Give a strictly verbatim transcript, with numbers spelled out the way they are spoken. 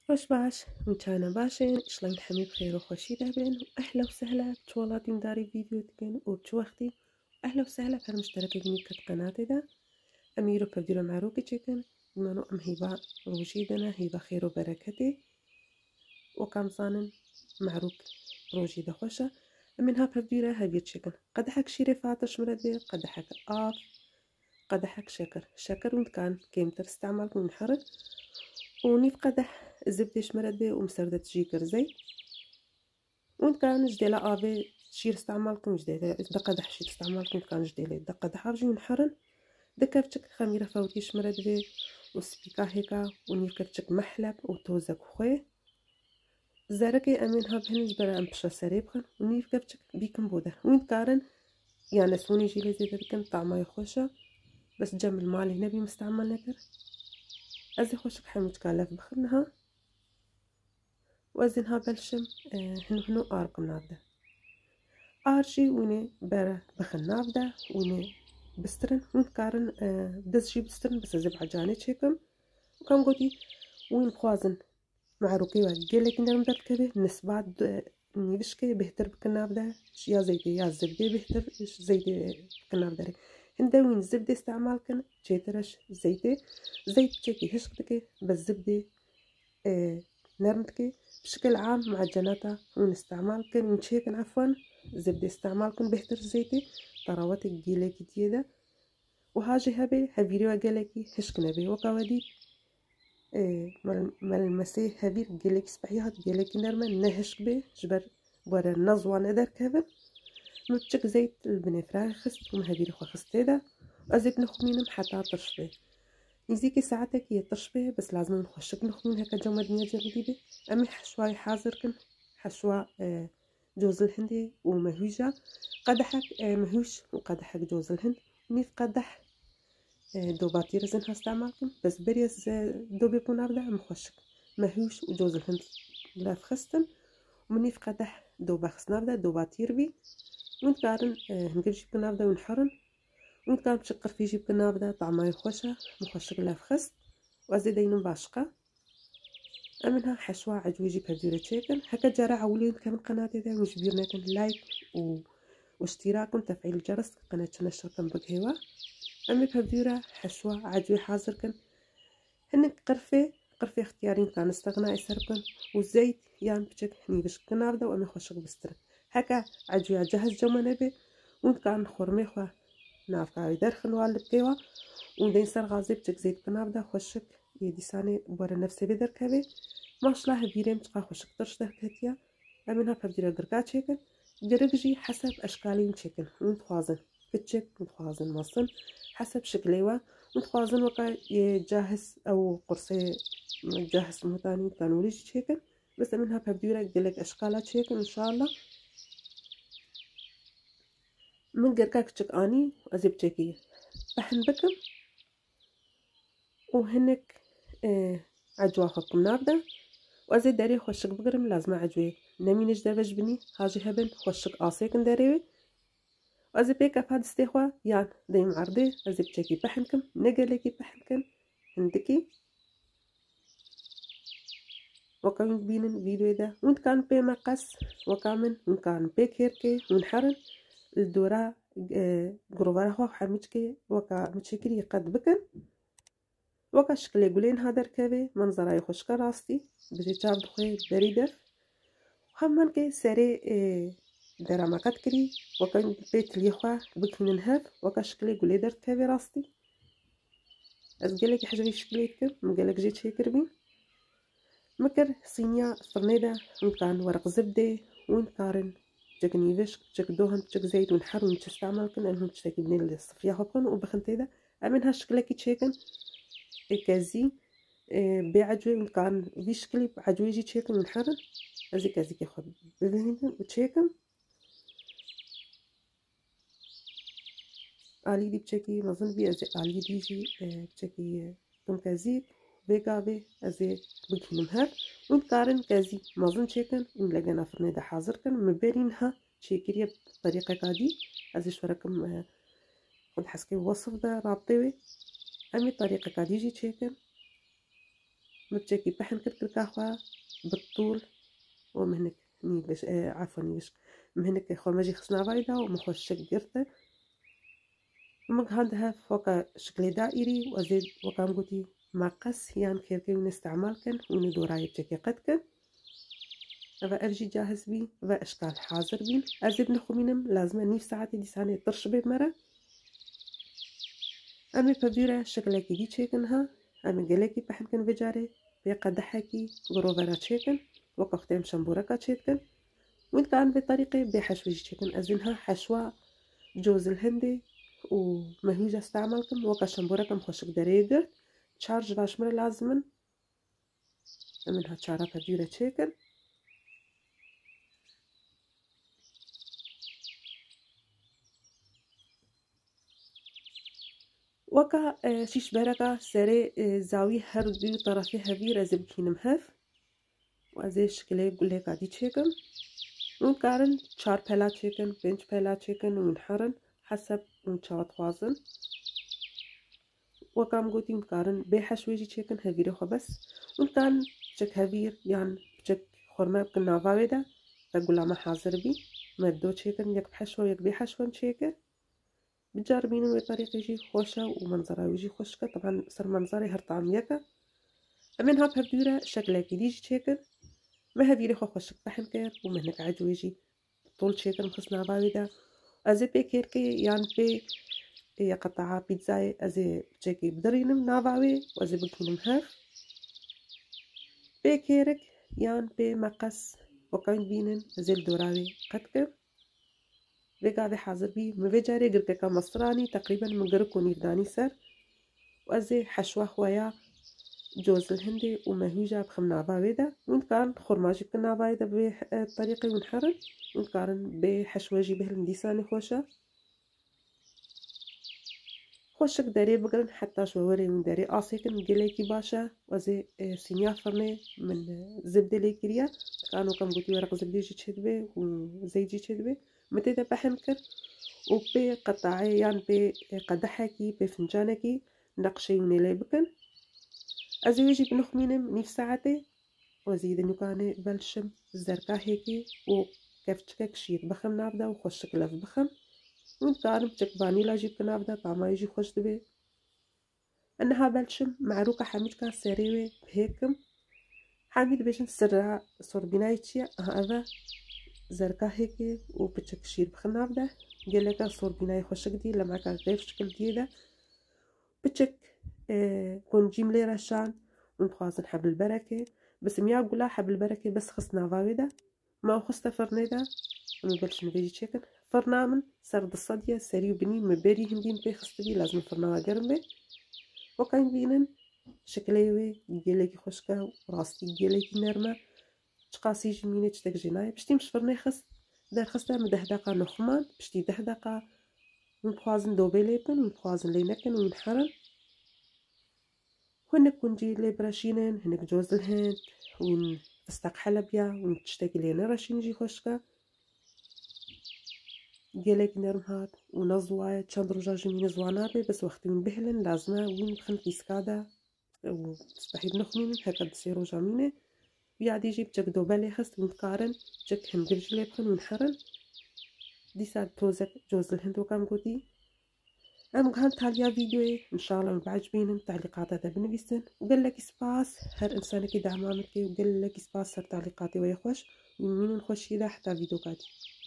خوش باش متانا باشين شلون حمي بخير وخوشي دابين واهلا وسهلا بتولاتي مداري فيديو تكن وبتوختي اهلا وسهلا بهر مشتركة جميل قناتي دا اميرو بفديرو معروكي تشيكن بمانو ام هيبا روجيدنا هيبا خير وبركتي وكام صانن معروك روجي دا خوشة منها بفديرة هبي تشيكن قدحك شيري فاتش مردي قدحك آف قدحك شكر شكر وانت كان كيمتر استعمالك من حرق ونيف قدح زبدة شمردة ومسردة جيكر زيت وانت كان جديلا آفي شير استعمالكم جديلا دا قدح شير استعمالكم كان جديلا دا قدح عرجي ونحرن دا كفتك خميرة فوتي شمردة وسبيكا هيكا ونيف كفتك محلب وتوزك خوي زاركي امينها بهنج برا امبشا سريبخن ونيف كفتك بيكم بودا وانت كارن يعني سوني جيلي زي دكن طعما يخوشا بس جم المالي نبي مستعمل نكر ازي خوشك حمج كالف بخنها وازنها بلشم اه هنو هنو ارقم نابدا ارشي ويني برا بخن نابدا ويني بسترن ونكارن اه دزشي بسترن بس ازي بعجاني تشيكم وكان قوتي وين بخوازن معروكي وقيلك ندرم كبه نسبات نيبشكي بهتر بكنابدا يا زيتي يا زبدة بهتر زيتي بكنابدا هندا وين الزبدة استعمالكن تشيترش زيتي زيت تشيكي هشقتكي بس زبدة اه نرمتكي بشكل عام معجناتها وين استعمالكن ونشيكن عفوا زبدة استعمالكن بهتر زيتي طراوتك جيليكي تيدا وهاجي هبي هفيريو قالكي هشكنا بي وقاودي ملمسي هبير جيليك سبحيات جيليك نرمن نهشك بي جبر ورا نزوة ندر كذا متشك زيت البني فراخ خست ومهبير خو خستيدا أزيد نخمينم حتى ترشبي نزيكي ساعتك يترشبي بس لازم نخشك نخمين هكا جو مدنيا جلدي أمي حشواي حاضركن حشوا جوز الهندي ومهوجة قدحك مهوش وقدحك جوز الهند ميف قدح دوباتي رزنها استعمالكم بس بريز دو بيكون أبدا مخشك مهوش وجوز الهند لاف خستن ومنيف قدح دوبا خسنا أبدا دوباتي ربي وانت كارن هنقل جيب أبدا ونحرن وانت كارن بشقر في جيب أبدا طعما يخوشة مخشك لاف خست وازيدين باشقة أمنها حشوة عجوجي بهدورة تشيكن هكا جارة عولين كمان قناتي دا وجبيرنا كن لايك و... واشتراك وتفعيل الجرس قناة نشر كن بقهوة أمي بهدورة حشوة عجوي حاضر كن هنك قرفة قرفة اختيارين كان استغناء يسربن والزيت يان بشك هني بش كنابدا وأمي خوشك بسترن هكا عجوي جهز جوما نبي وانت كان خورمي خوا نافكا يدرخن والبكيوا وندين سر غازي بشك زيت كنابدا خوشك يدي ساني بورا نفسي بدر كبي ماشلا هبيريم تقا خوشك ترش دهكتيا أمينها بهدورة قرقات شيكن قرقجي حسب أشكالي مشيكن ونتخوازن كتشك ونتخوازن مصن حسب شكليوا متخوازن وقا يجهز أو قرصي جاهز مهتاني تانولي شيكن بس منها بهدورة قلق أشكالات شيكن إن شاء الله من قرقاك تشك آني وأزيب تشيكي بحن بكم وهنك اه عجواخكم نابدا وأزيد داري خوشك بقرم لازم عجوي نمي نجدر بجبني هاجي هبن خوشك آسيكن داريوي وأزيب بيك أفاد استيخوا يان دايم عرضي أزيب تشيكي بحنكم نقلكي بحنكم عندكي وكان بين فيديو ده وانت كان بي مقص وكامن وان كان بي كيركي ونحرن الدورة قروبارها هو حميشكي وكا متشكري قد بكن وكا شكلي قولين هذا ركبي منظرة يخشك راستي بجي جاب دخوي بريدر وخمان كي سري درا ما كتكري وكان بيت ليخوا بكن نهب وكا شكلي قولي در كبي راستي از قالك حاجة شكليتكم مقالك جيت شيكر بين مكر صينية فرنيدة وين كان ورق زبدة وين كارن جك نيفش جك دوهن جك زيت ونحر ونش استعمل كن انهم تشتكي بنين الصفية هبكن وبخنتيدا امن هالشكلكي تشيكن كازي بعجوي وين كان في شكلي بعجوي جي تشيكن ونحرن ازي كازي كياخد بذهن وتشيكن آلي دي بشكي مظن بي ازي آلي دي جي بشكي كم كازي بيقابي ازي بكين مهر ونكارن كازي مازن شيكن ونلقنا فرنيدا حاضر كن مبيرينها شيكرية بطريقة كادي ازي شوركم خد حسكي وصف دا رابطيوي امي طريقة كادي جي شيكن مبتشكي بحن كركر خوا بالطول ومهنك نيلش آه عفوا نيلش مهنك خوا ماجي خصنا بايدا ومخوش شقرته ومك عندها فوق شكل دائري وزيد وكام قوتي مقص يعني خير كي ونستعمال كن وندوراي بتشكي قد كن أبا أرجي جاهز بي أبا أشكال حاضر بين أزيد نخمينم لازم نيف ساعتي دي ساني طرش بيت مرة أمي ببيرة شكلكي دي تشيكنها أمي قلقي بحن كن بجاري بيقا دحكي غروفرا تشيكن وقفتين شمبوركا تشيكن وين كان بطريقة بحشوة تشيكن أزينها حشوة جوز الهندي ومهيجة استعملكم وكا شمبوركم خوشك دريقر تشارج باشمر لازمن منها تشارة ببيرة تشيكن وكا شيش بركة سري زاوية هر دو طرفي هفير أزي بكينم هف وأزي شكلي قولي قادي تشيكن ونكارن چار پلا تشيكن بنج پلا تشيكن ونحرن حسب ونشاط وازن وكام قوتي نكارن بحشويجي تشيكن هفيري خو بس ونكارن بچك هفير يعني بچك خورما بكن نافاويدا تقولا ما حاضر بي مدو تشيكن يك بحشوة يك بحشوة تشيكن بتجربينه بطريقة يجي خوشة ومنظره يجي خوشكة طبعا صار منظري هر طعم يكا منها بهبدورة شكلها كديجي تشيكن ما هبيري خو خوشك بحن كير ومهنك عجو يجي طول تشيكن خصنا باويدا أزي بي كيركي يعني بي قطعة بيتزاي أزي بتشيكي بدرينم نافاوي وأزي بكينم هف بي كيرك يعني بي مقص وكاين بينن أزي الدوراوي قدكم بقاعدة حاضر بي مفجاري قرقة مصراني تقريبا من قرق ونيفداني سر وأزي حشوة خويا جوز الهندي ومهيجة بخمنا باويدا وين كان خرماجي بكنا باويدا بطريقة ونحرن وين كان بحشوة جي بهلنديساني خوشة خوشك داري بقرن حتى شووري من داري آسيكن قليكي باشا وزي سينيا فرني من زبدة ليكريا كانوا كم قوتي ورق زبدة جي تشدبه وزيت جي تشدبه متى بحنكر وبي قطعي يعني بي قدحكي بفنجانكي نقشي ونيلي بكن أزي ويجي بنخمينم نيف ساعتي وزيد نكاني بلشم زركا هيكي وكفتشك كشير بخم نابدا وخشك لف بخم ونكارم بتك فانيلا جيب كنابدا طعما يجي خوش دبي انها بلشم معروكة حميدكا سريوي بهيكم حميد بيشن سرع صوربينايتشيا هذا زركا هيكي وبتك كشير بخم نابدا قلقا صوربيناي خوشك دي لما كان غير شكل ديدا بتك اه كون جيم لي رشان ونخوازن حبل البركة بس ميا قولا حبل البركة بس خصنا فاويدا ما خصتا فرنيدا ونبلش نفيجي تشيكن فرنامن سرد الصدية سريو بني مباري هندين بي خصتبي لازم فرناها قرمبي وكاين بينن شكليوي جيليكي خوشكا وراستي جيليكي نرمة تقاسي جميني تشتك جناي بشتي مش فرني خص دار خصتا مدهدقة نخمان بشتي دهدقة ونخوازن دوبي ليبن ونخوازن لينكن ونحرن هناك ونجي لي براشينين هناك جوز الهند ون فستق حلبيا ونتشتاقي لينا راشين جي خوشكا جيليك نرمهات ونزواي تشاندرو جاجمين زوانابي بس وقت من بهلن لازمة وين بخن كيسكادا وتصبحي بنخمين هكا بسيرو جامينة ويعدي يجيب جاك دوبالي خست ونتقارن جاك هندرج لي بخن ونحرن دي ساد توزك جوز الهند وكام قوتي أنا كان تاليا فيديو إن شاء الله بعجبينهم تعليقات هذا بنفسن وقال لك سباس هر إنسان كي دعم عملتي وقال لك سباس هر تعليقاتي ويخوش ومين نخش إذا حتى فيديو قادي